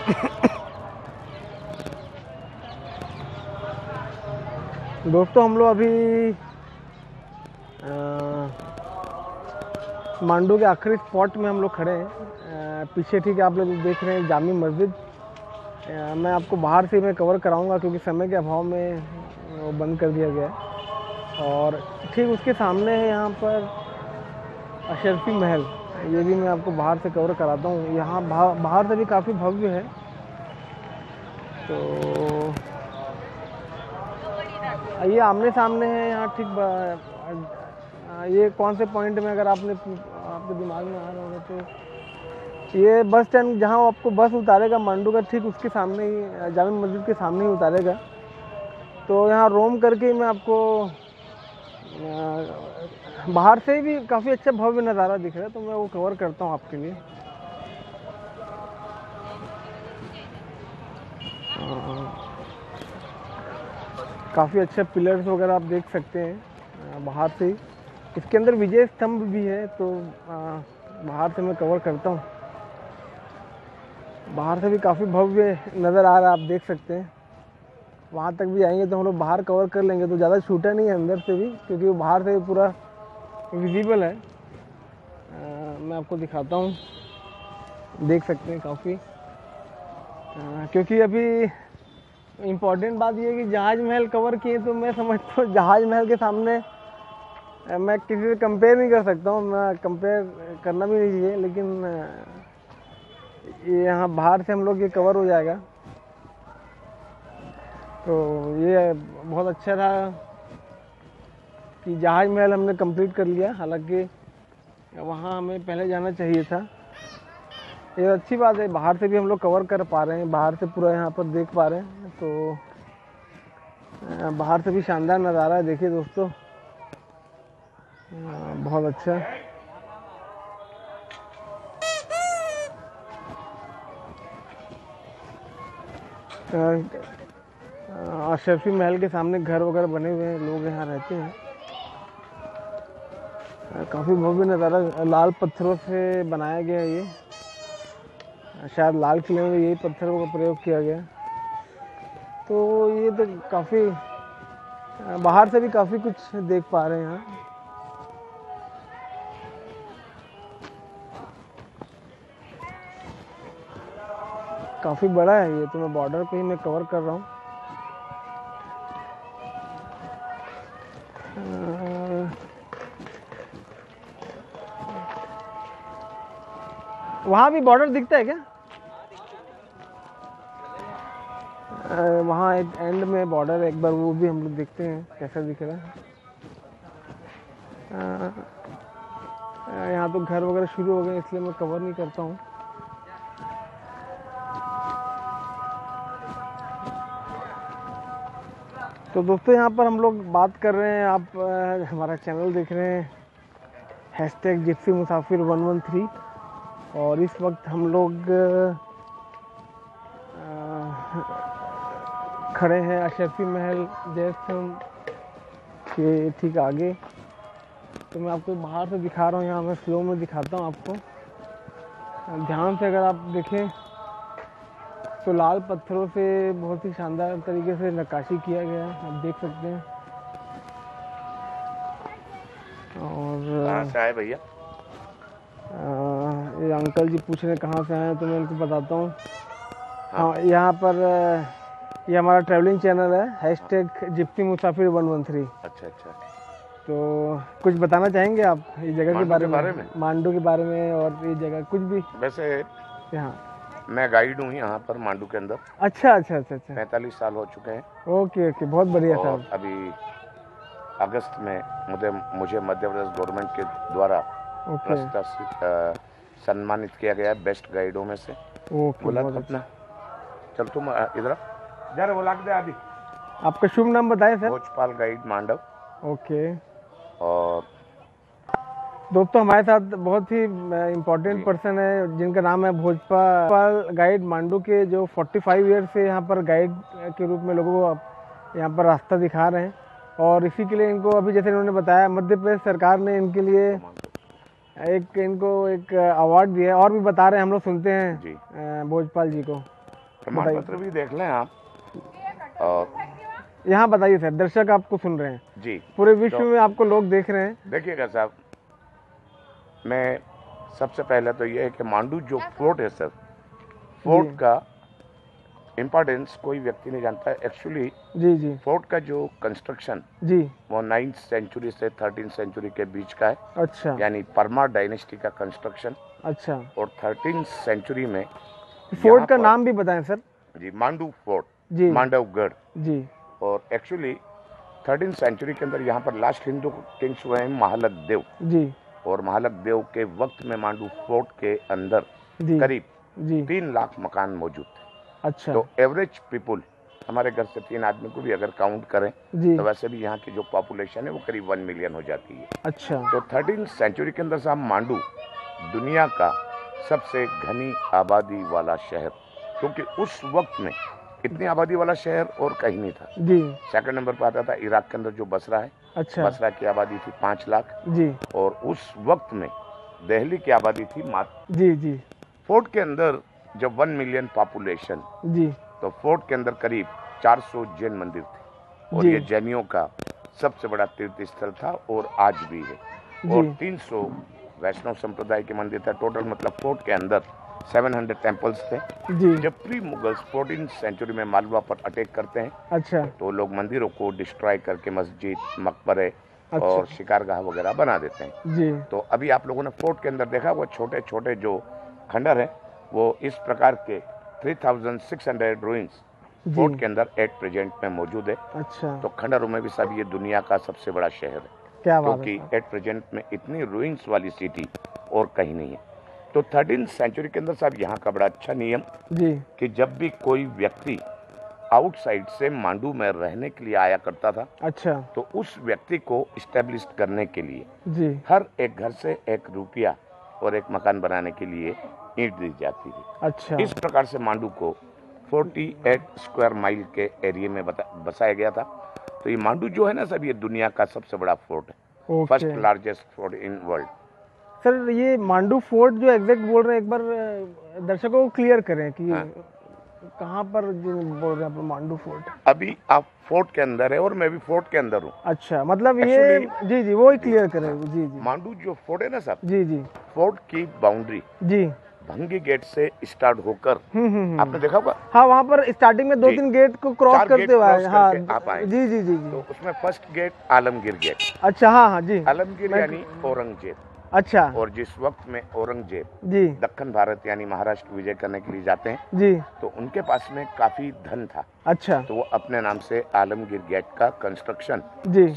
दोस्तों हम लोग अभी मांडू के आखिरी स्पॉट में हम लोग खड़े हैं। पीछे ठीक है आप लोग देख रहे हैं जामी मस्जिद। मैं आपको बाहर से मैं कवर कराऊंगा क्योंकि समय के अभाव में वो बंद कर दिया गया है। और ठीक उसके सामने है यहाँ पर अशरफी महल, ये भी मैं आपको बाहर से कवर कराता हूँ। यहाँ बाहर से भी काफ़ी भव्य है। तो ये आमने सामने है यहाँ ठीक। ये कौन से पॉइंट में अगर आपके दिमाग में आ रहा होगा तो ये बस स्टैंड जहाँ आपको बस उतारेगा मांडू का, ठीक उसके सामने ही जामी मस्जिद के सामने ही उतारेगा। तो यहाँ रोम करके मैं आपको बाहर से भी काफ़ी अच्छा भव्य नज़ारा दिख रहा है, तो मैं वो कवर करता हूँ आपके लिए। काफ़ी अच्छा पिलर्स वगैरह आप देख सकते हैं बाहर से ही। इसके अंदर विजय स्तंभ भी है, तो बाहर से मैं कवर करता हूँ। बाहर से भी काफ़ी भव्य नज़र आ रहा है, आप देख सकते हैं। वहाँ तक भी आएंगे तो हम लोग बाहर कवर कर लेंगे, तो ज़्यादा छूटा नहीं है अंदर से भी, क्योंकि वो बाहर से भी पूरा विजिबल है। मैं आपको दिखाता हूँ, देख सकते हैं काफ़ी। क्योंकि अभी इम्पॉर्टेंट बात ये है कि जहाज महल कवर किए, तो मैं समझता हूँ जहाज महल के सामने मैं किसी से कंपेयर नहीं कर सकता हूँ। मैं कंपेयर करना भी नहीं चाहिए, लेकिन ये यहाँ बाहर से हम लोग ये कवर हो जाएगा। तो ये बहुत अच्छा रहा कि जहाज महल हमने कंप्लीट कर लिया। हालांकि वहाँ हमें पहले जाना चाहिए था। ये अच्छी बात है, बाहर से भी हम लोग कवर कर पा रहे हैं, बाहर से पूरा यहाँ पर देख पा रहे हैं। तो बाहर से भी शानदार नज़ारा है, देखिए दोस्तों, बहुत अच्छा। अशरफी महल के सामने घर वगैरह बने हुए हैं, लोग यहाँ रहते हैं। काफ़ी भव्य नज़ारा, लाल पत्थरों से बनाया गया है ये। शायद लाल किले में यही पत्थरों का प्रयोग किया गया। तो ये तो काफ़ी बाहर से भी काफ़ी कुछ देख पा रहे हैं यहाँ। काफ़ी बड़ा है ये, तो मैं बॉर्डर पे ही मैं कवर कर रहा हूँ। वहाँ भी बॉर्डर दिखता है क्या? वहाँ एक एंड में बॉर्डर है, एक बार वो भी हम लोग देखते हैं कैसा दिख रहा है। यहाँ तो घर वगैरह शुरू हो गए, इसलिए मैं कवर नहीं करता हूँ। तो दोस्तों यहाँ पर हम लोग बात कर रहे हैं, आप हमारा चैनल देख रहे हैं #जिप्सी मुसाफिर 113। और इस वक्त हम लोग खड़े हैं अशरफी महल जयस्तंभ के ठीक आगे। तो मैं आपको बाहर से दिखा रहा हूँ, यहाँ मैं स्लो में दिखाता हूँ आपको। ध्यान से अगर आप देखें तो लाल पत्थरों से बहुत ही शानदार तरीके से नक्काशी किया गया है, आप देख सकते हैं। और कहाँ से आए भैया? ये अंकल जी पूछ रहे हैं कहाँ से आए हैं, तो मैं उनको बताता हूँ। हाँ, यहाँ पर ये हमारा ट्रैवलिंग चैनल है #जिप्सी मुसाफिर 113। अच्छा अच्छा। तो कुछ बताना चाहेंगे आप इस जगह के बारे में? मांडू के बारे में और ये जगह कुछ भी? वैसे यहाँ मैं गाइड हूँ यहाँ पर मांडू के अंदर। अच्छा अच्छा अच्छा अच्छा। 45 साल हो चुके हैं। ओके ओके, बहुत बढ़िया साहब। अभी अगस्त में मुझे मध्य प्रदेश गवर्नमेंट के द्वारा सम्मानित किया गया है बेस्ट गाइडों में से। बोला अपना चल तुम इधर जा रहे, बोला दे आदि। आपका शुभ नाम बताएं sir? Bhojpal guide Mandav. Okay. और दोस्तों हमारे साथ बहुत ही इम्पोर्टेंट पर्सन है जिनका नाम है भोजपाल गाइड मांडू के, जो 45 ईयर से यहाँ पर गाइड के रूप में लोगों को यहाँ पर रास्ता दिखा रहे हैं। और इसी के लिए इनको अभी जैसे इन्होंने बताया मध्य प्रदेश सरकार ने इनके लिए इनको एक अवार्ड दिया है। और भी बता रहे हैं, हम लोग सुनते हैं भोजपाल जी को। प्रमाण पत्र भी देख लें आप। और यहाँ बताइए सर, दर्शक आपको सुन रहे हैं जी, पूरे विश्व में आपको लोग देख रहे हैं। देखिएगा साहब, मैं सबसे पहले तो ये है कि मांडू जो फोर्ट है सर, फोर्ट का इम्पोर्टेंस कोई व्यक्ति नहीं जानता है एक्चुअली। जी जी। फोर्ट का जो कंस्ट्रक्शन जी वो 9th सेंचुरी से 13th सेंचुरी के बीच का है। अच्छा यानी परमार डायनेस्टी का कंस्ट्रक्शन। अच्छा। और 13th सेंचुरी में फोर्ट का नाम भी बताएं सर। जी, मांडू फोर्ट, जी, मांडवगढ़ जी। और एक्चुअली 13th सेंचुरी के अंदर यहाँ पर लास्ट हिंदू किंग्स हुए हैं महालक देव जी। और महालक देव के वक्त में मांडू फोर्ट के अंदर जी करीब जी 3 लाख मकान मौजूद थे। अच्छा। तो एवरेज पीपुल हमारे घर से 3 आदमी को भी अगर काउंट करें जी तो वैसे भी यहाँ की जो पॉपुलेशन है वो करीब 1 मिलियन हो जाती है। अच्छा। तो 13th सेंचुरी के अंदर साहब मांडू दुनिया का सबसे घनी आबादी वाला शहर, क्योंकि उस वक्त में इतनी आबादी वाला शहर और कहीं नहीं था। जी। सेकंड नंबर पर आता था इराक के अंदर जो बसरा है। अच्छा। बसरा की आबादी थी 5 लाख। जी और उस वक्त में दिल्ली की आबादी थी मात्र। जी जी फोर्ट के अंदर जब 1 मिलियन पॉपुलेशन, जी तो फोर्ट के अंदर करीब 400 जैन मंदिर थे और जी। ये जैनियों का सबसे बड़ा तीर्थ स्थल था और आज भी है। जी। और 300 वैष्णव संप्रदाय के मंदिर थे टोटल, मतलब फोर्ट के अंदर 700 टेम्पल्स थे। जी। जब प्री मुगल्स 14th सेंचुरी में मालवा पर अटैक करते हैं अच्छा तो लोग मंदिरों को डिस्ट्रॉय करके मस्जिद, मकबरे अच्छा। और शिकारगाह वगैरह बना देते हैं। जी तो अभी आप लोगों ने फोर्ट के अंदर देखा वो छोटे छोटे जो खंडर हैं वो इस प्रकार के 3600 रूइंस फोर्ट के अंदर एट प्रेजेंट में मौजूद है। अच्छा। तो खंडरों में भी सब ये दुनिया का सबसे बड़ा शहर है, क्या बात है क्योंकि एट प्रेजेंट में इतनी रूइंस वाली सिटी और कहीं नहीं है। तो 13th सेंचुरी के अंदर साहब यहाँ का बड़ा अच्छा नियम जी कि जब भी कोई व्यक्ति आउटसाइड से मांडू में रहने के लिए आया करता था अच्छा। तो उस व्यक्ति को इस्टेब्लिश करने के लिए जी हर एक घर से 1 रुपया और एक मकान बनाने के लिए ईंट दी जाती थी। अच्छा। इस प्रकार से मांडू को 48 स्क्वायर माइल के एरिया में बसाया गया था। तो ये मांडू जो है ना सब, ये दुनिया का सबसे बड़ा फोर्ट है, okay. First largest fort in world. Sir ये मांडू फोर्ट जो एग्जैक्ट बोल रहे हैं, एक बार दर्शकों को क्लियर करें कि हाँ। कहाँ पर जो बोल रहे हैं आप मांडू फोर्ट? अभी आप फोर्ट के अंदर है और मैं भी फोर्ट के अंदर हूँ। अच्छा, मतलब ये जी जी वो ही क्लियर करें। जी जी। मांडू जो फोर्ट है ना साहब, जी जी फोर्ट की बाउंड्री जी भंगी गेट से स्टार्ट होकर आपने देखा होगा। हाँ, वहाँ पर स्टार्टिंग में 2-3 गेट को क्रॉस करते हुए आए। हाँ आप आए। जी जी जी जी। तो उसमें फर्स्ट गेट आलमगीर गेट। अच्छा हाँ हाँ जी। आलमगीर यानी औरंगजेब। अच्छा। और जिस वक्त में औरंगजेब जी दक्षिण भारत यानी महाराष्ट्र विजय करने के लिए जाते हैं जी तो उनके पास में काफी धन था। अच्छा। तो वो अपने नाम से आलमगीर गेट का कंस्ट्रक्शन जी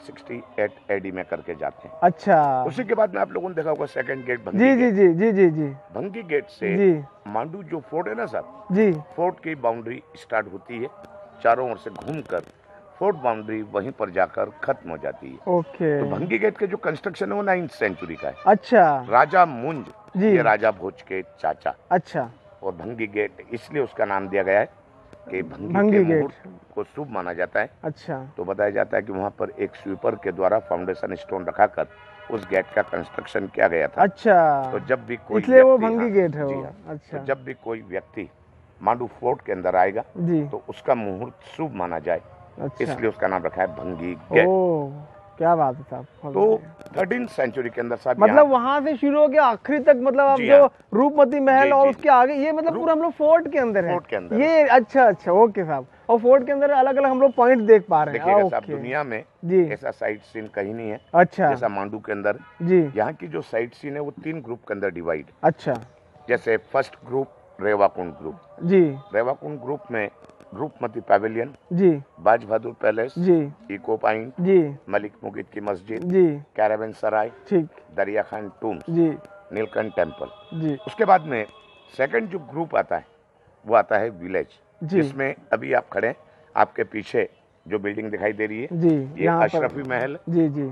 1668 एडी में करके जाते हैं। अच्छा। उसी के बाद में आप लोगों ने देखा होगा सेकंड गेट भंगी जी जी गेट। जी जी जी जी भंगी गेट से जी मांडू जो फोर्ट है ना साहब, जी फोर्ट की बाउंड्री स्टार्ट होती है, चारों ओर से घूमकर फोर्ट बाउंड्री वहीं पर जाकर खत्म हो जाती है। ओके। तो भंगी गेट के जो कंस्ट्रक्शन है वो 9th सेंचुरी का है। अच्छा राजा मुंज, जी। ये राजा भोज के चाचा। अच्छा। और भंगी गेट इसलिए उसका नाम दिया गया है कि भंगी भंगी के गेट मुहूर्त को शुभ माना जाता है। अच्छा। तो बताया जाता है कि वहाँ पर एक स्वीपर के द्वारा फाउंडेशन स्टोन रखाकर उस गेट का कंस्ट्रक्शन किया गया था। अच्छा, तो जब भी कोई इसलिए वो व्यक्ति- भंगी गेट है जी वो। हाँ। अच्छा तो जब भी कोई व्यक्ति मांडू फोर्ट के अंदर आएगा जी। तो उसका मुहूर्त शुभ माना जाए, अच्छा। इसलिए उसका नाम रखा है भंगी गेट। ओ क्या बात है साहब। तो 13th सेंचुरी के अंदर साहब मतलब वहाँ से शुरू हो के आखिरी तक, मतलब आप जी जो हाँ। रूपमती महल जी, और जी, उसके आगे ये मतलब पूरा हम लोग फोर्ट के अंदर है। फोर्ट के अंदर ये अच्छा अच्छा ओके साहब। और फोर्ट के अंदर अलग अलग हम लोग पॉइंट देख पा रहे हैं। देखिएगा साहब, ओके। दुनिया में जी ऐसा साइट सीन कहीं नहीं है अच्छा जैसा मांडू के अंदर। जी यहाँ की जो साइट सीन है वो 3 ग्रुप के अंदर डिवाइड। अच्छा जैसे फर्स्ट ग्रुप रेवाकुंड ग्रुप। जी रेवाकुंड ग्रुप में रूपमती पैविलियन, जी बाज बहादुर पैलेस, जी इको पॉइंट, जी मलिक मुगित की मस्जिद, जी कैरावन सराय, ठीक दरिया खान टूम्स, जी नीलकंठ टेम्पल। जी उसके बाद में सेकंड जो ग्रुप आता है वो आता है विलेज, जी जिसमें अभी आप खड़े हैं, आपके पीछे जो बिल्डिंग दिखाई दे रही है जी ये यहाँ अशरफी महल। जी जी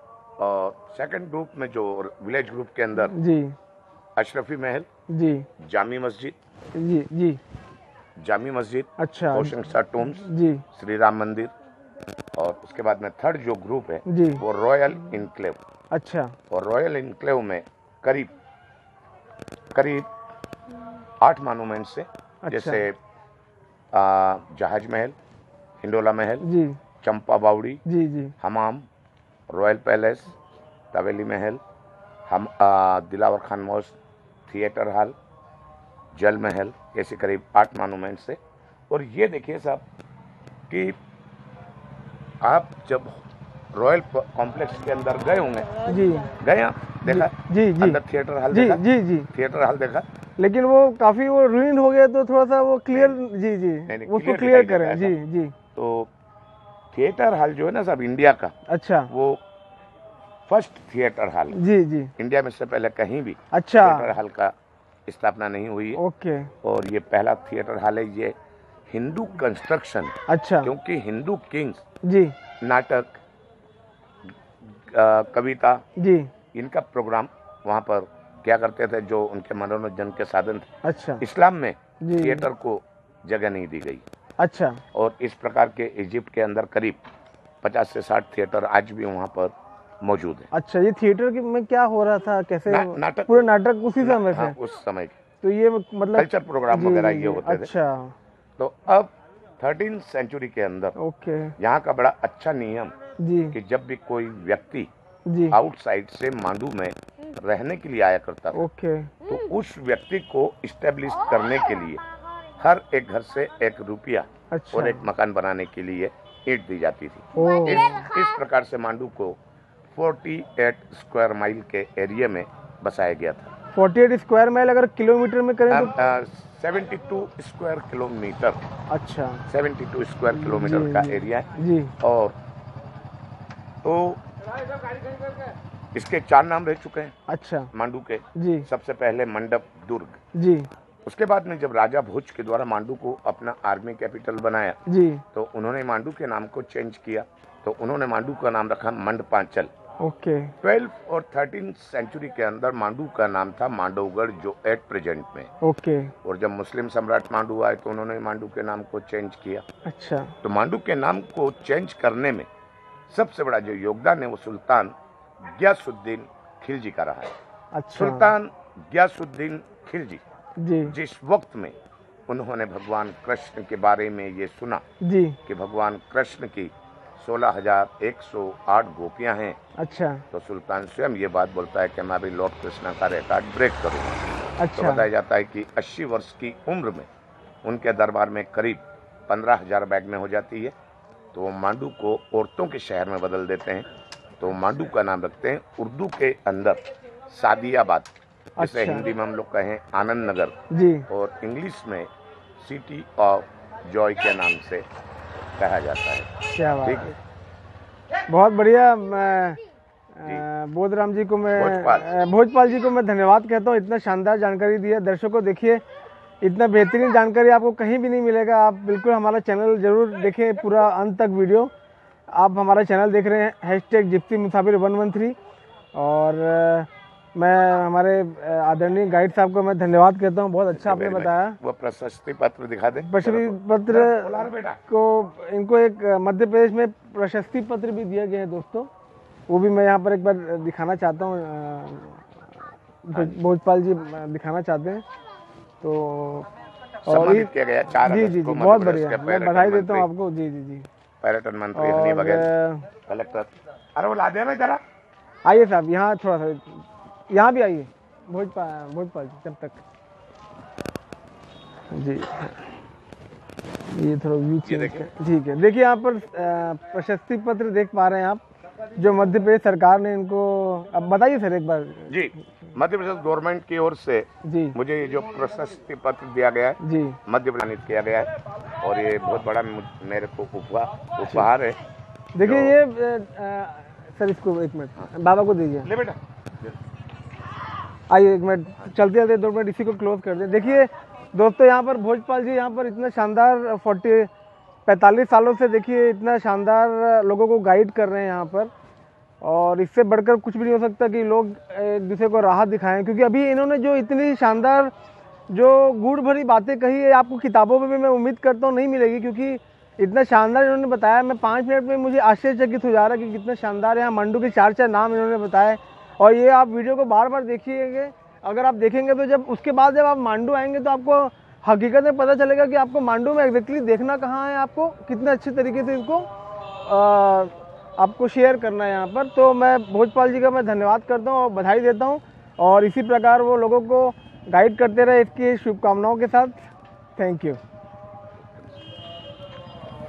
और सेकंड ग्रुप में जो विलेज ग्रुप के अंदर जी अशरफी महल, जी जामी मस्जिद, जी जी जामी मस्जिद, अच्छा कोशिंगसा टूम्स, जी श्री राम मंदिर। और उसके बाद में थर्ड जो ग्रुप है जी वो रॉयल इनक्लेव। अच्छा और रॉयल इनक्लेव में करीब 8 मॉन्यूमेंट्स है। अच्छा। जैसे जहाज महल, हिंडोला महल, जी चंपा बावड़ी, जी जी हमाम, रॉयल पैलेस, तवेली महल, हम Dilawar Khan mosque, theatre hall, Jal Mahal, ऐसे करीब 8 मॉन्यूमेंट्स है। और ये देखिए साहब कि आप जब रॉयल कॉम्प्लेक्स के अंदर गए होंगे, जी गए आप, देखा जी जी अंदर थिएटर हॉल जी देखा, जी जी, थिएटर हॉल देखा, लेकिन वो काफी वो रूइन हो गया, तो थोड़ा सा वो क्लियर, जी जी नहीं, उसको clear क्लियर दिखाई देता करें। है जी जी, तो थिएटर हॉल जो है ना साहब इंडिया का, अच्छा, वो फर्स्ट थिएटर हॉल है। जी जी, इंडिया में से पहले कहीं भी अच्छा, थिएटर हॉल का स्थापना नहीं हुई है, ओके, और ये पहला थिएटर हॉल है। ये हिंदू कंस्ट्रक्शन, अच्छा, क्योंकि हिंदू किंग्स जी नाटक, कविता, जी, इनका प्रोग्राम वहाँ पर क्या करते थे, जो उनके मनोरंजन के साधन थे। अच्छा, इस्लाम में जी, थिएटर को जगह नहीं दी गई, अच्छा, और इस प्रकार के इजिप्ट के अंदर करीब 50 से 60 थिएटर आज भी वहाँ पर मौजूद है। अच्छा, ये थिएटर में क्या हो रहा था, कैसे नाटक, पूरे नाटक उसी समय हाँ, से, उस समय के तो ये मतलब कल्चर प्रोग्राम जी वगैरह जी ये जी, होते थे। अच्छा, तो अब 13th सेंचुरी के अंदर ओके, यहाँ का बड़ा अच्छा नियम जी कि जब भी कोई व्यक्ति जी, आउटसाइड से मांडू में रहने के लिए आया करता था, ओके, तो उस व्यक्ति को इस्टेब्लिश करने के लिए हर एक घर से 1 रुपया अच्छा, और एक मकान बनाने के लिए ईंट दी जाती थी। ओ, इस प्रकार से मांडू को 48 स्क्वायर माइल के एरिया में बसाया गया था। 48 स्क्वायर माइल अगर किलोमीटर में करें तो 72 स्क्वायर किलोमीटर, अच्छा, 72 स्क्वायर किलोमीटर जी का जी एरिया है। जी, और तो इसके 4 नाम रह चुके हैं अच्छा, मांडू के। जी सबसे पहले मंडप दुर्ग, जी उसके बाद में जब राजा भोज के द्वारा मांडू को अपना आर्मी कैपिटल बनाया, जी, तो उन्होंने मांडू के नाम को चेंज किया, तो उन्होंने मांडू का नाम रखा मंडपांचल। ओके, 12th और 13th सेंचुरी के अंदर मांडू का नाम था मांडवगढ़, जो एट प्रेजेंट में। ओके, और जब मुस्लिम सम्राट मांडू आए तो उन्होंने मांडू के नाम को चेंज किया। अच्छा, तो मांडू के नाम को चेंज करने में सबसे बड़ा जो योगदान है वो सुल्तान गयासुद्दीन खिलजी का रहा है। अच्छा, सुल्तान गयासुद्दीन खिलजी जी जिस वक्त में उन्होंने भगवान कृष्ण के बारे में ये सुना जी, कि भगवान कृष्ण की 16,108 गोपियां हैं, अच्छा, तो सुल्तान स्वयं ये बात बोलता है कि मैं अभी लॉर्ड कृष्ण का रिकॉर्ड ब्रेक करूंगा। तो अच्छा, बताया जाता है कि 80 वर्ष की उम्र में उनके दरबार में करीब 15,000 बैग में हो जाती है, तो वो मांडू को औरतों के शहर में बदल देते हैं। तो मांडू का नाम रखते हैं उर्दू के अंदर सादियाबाद, जिसे अच्छा, हिंदी में हम लोग कहें आनंद नगर, जी, और इंग्लिश में सिटी ऑफ जॉय के नाम से कहा जाता है। क्या बात ठीक है, है, बहुत बढ़िया। मैं बोधराम जी को भोजपाल जी को मैं धन्यवाद कहता हूँ, इतना शानदार जानकारी दी है। दर्शकों देखिए, इतना बेहतरीन जानकारी आपको कहीं भी नहीं मिलेगा। आप बिल्कुल हमारा चैनल जरूर देखें, पूरा अंत तक वीडियो। आप हमारा चैनल देख रहे हैं #जिप्सी मुसाफिर 113, और मैं हमारे आदरणीय गाइड साहब को मैं धन्यवाद कहता हूँ, बहुत अच्छा आपने बताया। वो प्रशस्ति पत्र दिखा दे, प्रशस्ति पत्र को, इनको एक मध्य प्रदेश में प्रशस्ति पत्र भी दिया गया है दोस्तों, वो भी मैं यहाँ पर एक बार दिखाना चाहता हूँ। भोजपाल जी दिखाना चाहते हैं तो, और किया गया 4 जी अगस्त जी को जी, मध्य बहुत प्रदेश बढ़िया, के मैं बधाई देता हूँ आपको। जी जी जी, पर्यटन मंत्री हनी बघेल, कलेक्टर, अरे वो ला दे ना जरा। आइए साहब, यहाँ थोड़ा सा, यहाँ भी आइए भोजपाल जी, जब तक जी, ये थोड़ा व्यू चेंज कर, ठीक है। देखिए यहाँ पर प्रशस्ति पत्र देख पा रहे हैं आप, जो मध्य प्रदेश सरकार ने इनको, अब बताइए सर एक बार। जी, मध्य प्रदेश गवर्नमेंट की ओर से जी मुझे ये जो प्रशस्ति पत्र दिया गया है, जी, मध्य प्रदेश किया गया है, और ये बहुत बड़ा मेरे को उपहार है। देखिए ये सर, इसको 1 मिनट बाबा को दीजिए। ले बेटा, आइए 1 मिनट, चलते चलते 2 मिनट इसी को क्लोज कर दें। देखिए दोस्तों, यहाँ पर भोजपाल जी यहाँ पर इतना शानदार 45 सालों से देखिए इतना शानदार लोगों को गाइड कर रहे हैं यहाँ पर, और इससे बढ़कर कुछ भी नहीं हो सकता कि लोग एक दूसरे को राह दिखाएं, क्योंकि अभी इन्होंने जो इतनी शानदार जो गूढ़ भरी बातें कही है, आपको किताबों में भी मैं उम्मीद करता हूँ नहीं मिलेगी, क्योंकि इतना शानदार इन्होंने बताया। मैं 5 मिनट में मुझे आश्चर्यचकित हो जा रहा है कि कितना शानदार यहाँ मंडू के 4 नाम इन्होंने बताए। और ये आप वीडियो को बार बार देखिएगा, अगर आप देखेंगे तो जब उसके बाद जब आप मांडू आएंगे तो आपको हकीकत में पता चलेगा कि आपको मांडू में एग्जैक्टली देखना कहाँ है, आपको कितने अच्छे तरीके से इसको आपको शेयर करना है यहाँ पर। तो मैं भोजपाल जी का मैं धन्यवाद करता हूँ और बधाई देता हूँ, और इसी प्रकार वो लोगों को गाइड करते रहे इसकी शुभकामनाओं के साथ। Thank you.